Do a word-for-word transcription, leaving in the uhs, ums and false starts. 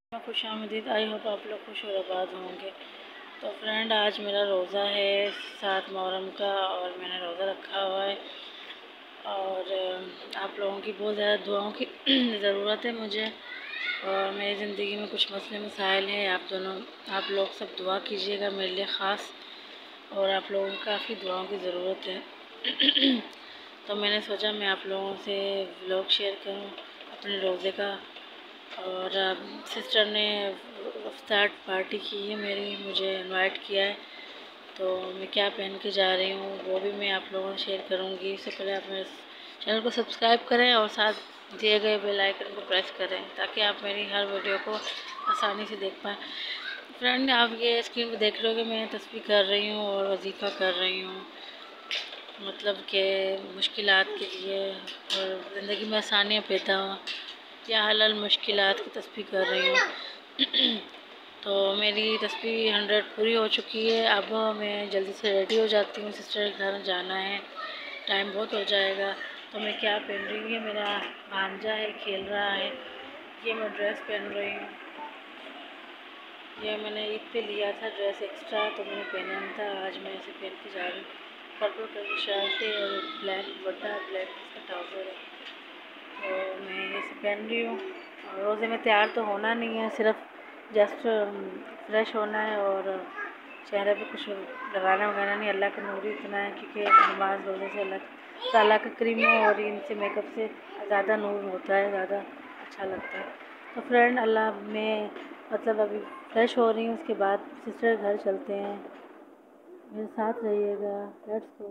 میں خوش آمدید، آئی ہوپ آپ لوگ خوش اور آباد ہوں گے۔ تو فرینڈ، آج میرا روزہ ہے سات محرم کا، اور میں نے روزہ رکھا ہوا ہے، اور آپ لوگوں کی بہت زیادہ دعاؤں کی ضرورت ہے مجھے، اور میری زندگی میں کچھ مسئلے مسائل ہیں۔ آپ دونوں آپ لوگ سب دعا کیجیے گا میرے لیے خاص، اور آپ لوگوں کو کافی دعاؤں کی ضرورت ہے۔ تو میں نے سوچا میں آپ لوگوں سے ولاگ شیئر کروں اپنے روزے کا، اور سسٹر نے افطار پارٹی کی ہے میری، مجھے انوائٹ کیا ہے، تو میں کیا پہن کے جا رہی ہوں وہ بھی میں آپ لوگوں سے شیئر کروں گی۔ اس سے پہلے آپ میرے چینل کو سبسکرائب کریں اور ساتھ دیے گئے بیل آئیکن کو پریس کریں تاکہ آپ میری ہر ویڈیو کو آسانی سے دیکھ پائیں۔ فرینڈ، آپ یہ اسکرین پہ دیکھ لو کہ میں تسبیح کر رہی ہوں اور وظیفہ کر رہی ہوں، مطلب کہ مشکلات کے لیے اور زندگی میں آسانیاں پیدا ہوں یا حلال مشکلات کی تسبیح کر رہی ہوں۔ تو میری تسبیح ہنڈریڈ پوری ہو چکی ہے، اب میں جلدی سے ریڈی ہو جاتی ہوں، سسٹر کے گھر جانا ہے، ٹائم بہت ہو جائے گا۔ تو میں کیا پہن رہی ہوں، یہ میرا بھانجا ہے، کھیل رہا ہے، یہ میں ڈریس پہن رہی ہوں، یہ میں نے عید پہ لیا تھا ڈریس ایکسٹرا، تو میں نے پہنا نہیں تھا، آج میں اسے پہن کے جا رہی ہوں۔ پرپل کلر کی شرٹ ہے اور بلیک دوپٹہ، بلیک اس کا ٹراؤزر ہے، تو میں یہ سب پہن رہی ہوں۔ اور روزے میں تیار تو ہونا نہیں ہے، صرف جسٹ فریش ہونا ہے اور چہرے پہ کچھ لگانا وغیرہ نہیں۔ اللہ کا نور ہی اتنا ہے، کیونکہ نماز روزے سے اللہ تعالیٰ کا کریم ہے، اور ان سے میک اپ سے زیادہ نور ہوتا ہے، زیادہ اچھا لگتا ہے۔ تو فرینڈ، اللہ میں مطلب ابھی فریش ہو رہی ہوں، اس کے بعد سسٹر کے گھر چلتے ہیں، میرے ساتھ رہیے گا۔ Let's go.